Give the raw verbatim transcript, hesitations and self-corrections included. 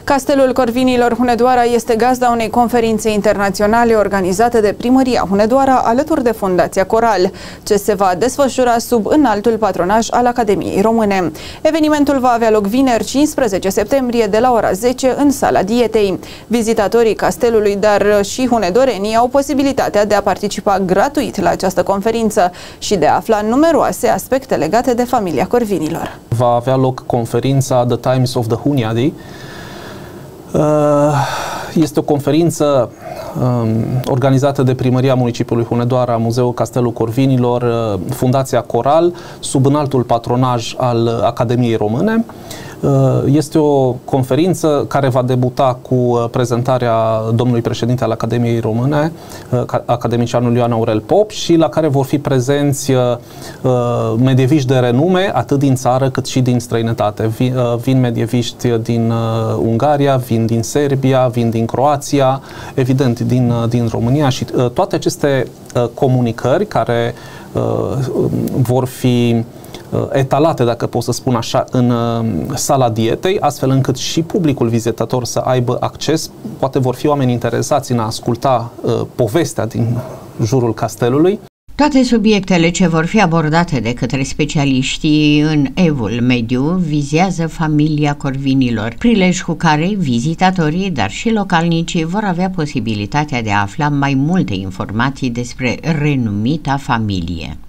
Castelul Corvinilor Hunedoara este gazda unei conferințe internaționale organizate de Primăria Hunedoara alături de Fundația Coral, ce se va desfășura sub înaltul patronaj al Academiei Române. Evenimentul va avea loc vineri cincisprezece septembrie de la ora zece în Sala Dietei. Vizitatorii castelului, dar și hunedorenii au posibilitatea de a participa gratuit la această conferință și de a afla numeroase aspecte legate de familia Corvinilor. Va avea loc conferința The Times of the Hunyadi. Este o conferință organizată de Primăria Municipiului Hunedoara, Muzeul Castelul Corvinilor, Fundația Coral, sub înaltul patronaj al Academiei Române. Este o conferință care va debuta cu prezentarea domnului președinte al Academiei Române, academicianul Ioan Aurel Pop, și la care vor fi prezenți medieviști de renume, atât din țară cât și din străinătate. Vin medieviști din Ungaria, vin din Serbia, vin din Croația, evident din, din România, și toate aceste comunicări care vor fi etalate, dacă pot să spun așa, în Sala Dietei, astfel încât și publicul vizitator să aibă acces. Poate vor fi oameni interesați în a asculta uh, povestea din jurul castelului. Toate subiectele ce vor fi abordate de către specialiștii în Evul Mediu vizează familia Corvinilor, prilej cu care vizitatorii, dar și localnicii vor avea posibilitatea de a afla mai multe informații despre renumita familie.